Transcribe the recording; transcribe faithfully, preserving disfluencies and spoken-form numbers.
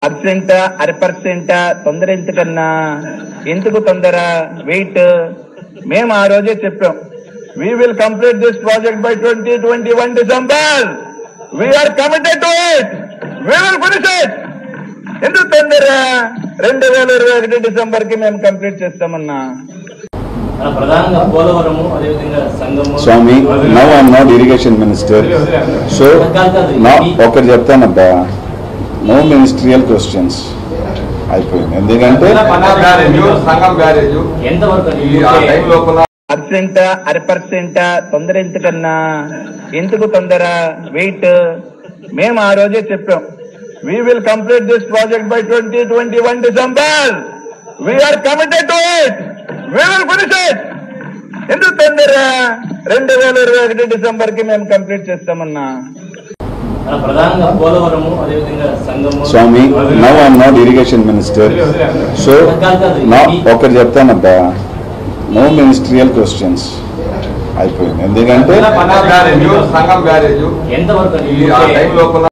Percent అర percent తొందర ఎందుకన్నా ఎందుకు తొందర వెయిట్ మేము ఆ రోజే చెప్పాం we will complete this project by twenty twenty-one December. We are committed to it. We will finish it. ఎందుకు తొందర రెండు వేల ఇరవై ఒకటి డిసెంబర్ కి మేము కంప్లీట్ చేస్తామన్నా. స్వామి now I'm not irrigation minister so నా ఒకటి చెప్తానబ్బా నో మినిస్ట్రియల్ క్వశ్చన్స్ అయిపోయింది ఎందుకంటే పర్సెంట్ అర పర్సెంట్ తొందర ఎందుకన్నా ఎందుకు తొందర వెయిట్ మేము ఆ రోజే చెప్పాం we will complete this project by twenty twenty-one December. We are committed to it. We will finish it. ఎందుకు తొందర రెండు వేల ఇరవై ఒకటి డిసెంబర్ కి మేము కంప్లీట్ చేస్తామన్నా. స్వామి now I'm not irrigation minister so నా ఒకటి చెప్తానబ్బా నో మినిస్ట్రియల్ క్వశ్చన్స్ అయిపోయింది ఎందుకంటే